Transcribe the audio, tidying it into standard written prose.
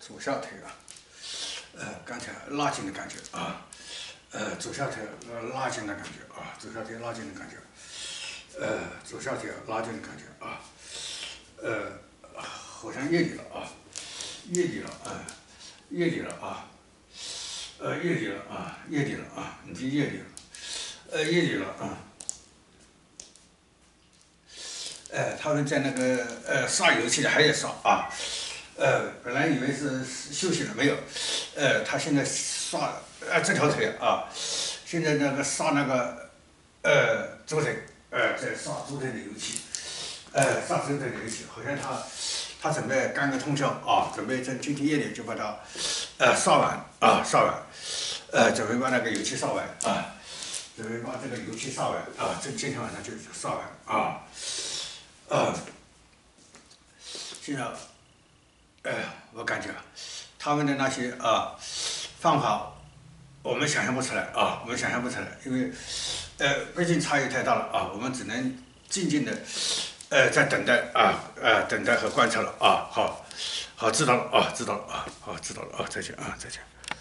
左下腿啊，刚才拉筋的感觉啊，左下腿拉筋的感觉啊，左下腿拉筋的感觉，左下腿拉筋的感觉啊，好像月底了啊，月底了啊，月底了啊，月底了啊，月底了啊，已经月底了，月底了啊。他们在那个刷油漆的还在刷啊，本来以为是休息了没有，他现在刷这条腿啊，现在那个刷那个左腿，在刷左腿的油漆，刷左腿的油漆，好像他准备干个通宵啊，准备在今天夜里就把它刷完啊，刷完，准备把那个油漆刷完啊，准备把这个油漆刷完啊，今天晚上就刷完啊。现在，我感觉他们的那些方法，我们想象不出来啊，我们想象不出来，因为毕竟差异太大了啊，我们只能静静的在等待啊，等待和观察了啊，好，好，知道了啊，知道了啊，好，知道了啊，再见啊，再见。